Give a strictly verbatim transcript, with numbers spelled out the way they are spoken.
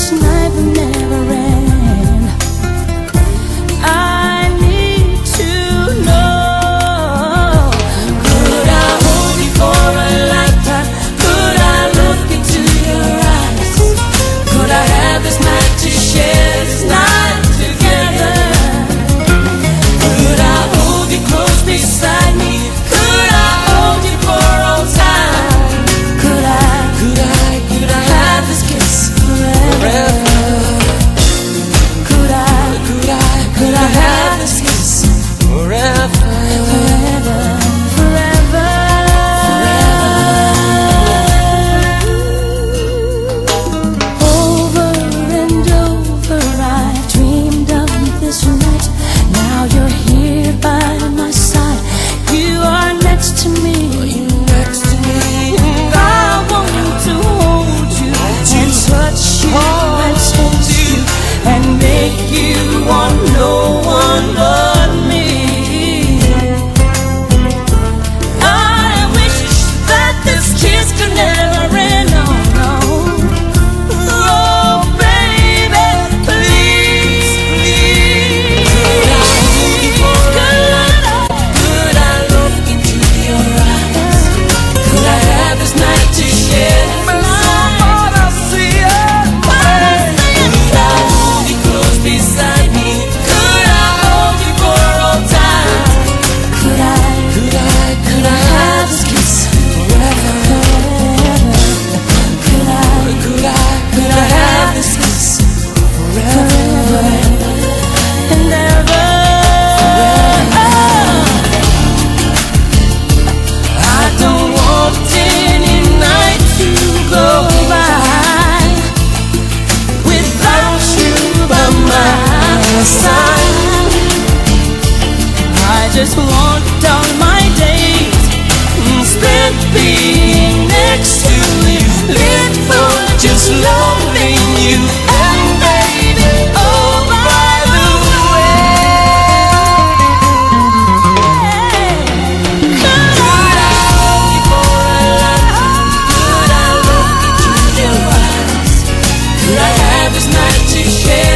this night will never end. I need to know, could I hold you for a lifetime? Could I look into your eyes? Could I have this night to share this night together? Could I hold you close beside me? Could I hold you for all time? Could I, could I, could I have this kiss forever? Could I, could I, could I have this kiss forever? Forever, forever, forever. Over and over I've dreamed of this night. Now you're here by my side. You are next to me. You're next to me. And I want to hold you and touch you and taste you and make you want no one but me. I wish that this kiss could never end. No, no. Oh, baby, please, please. Could I hold you for a lifetime? Could I look into your eyes? Could I have this night to share? Could I hold you close beside me? Could I hold you for all time? Could I, could I, could I have this kiss forever? Could I, could I, could I have this kiss forever and ever? I don't want any night to go by without you by my side. I just want all my days spent being next to you, live for just loving you. And baby, oh by the way, could I hold you for a lifetime? Could I look into your eyes? Could I have this night to share?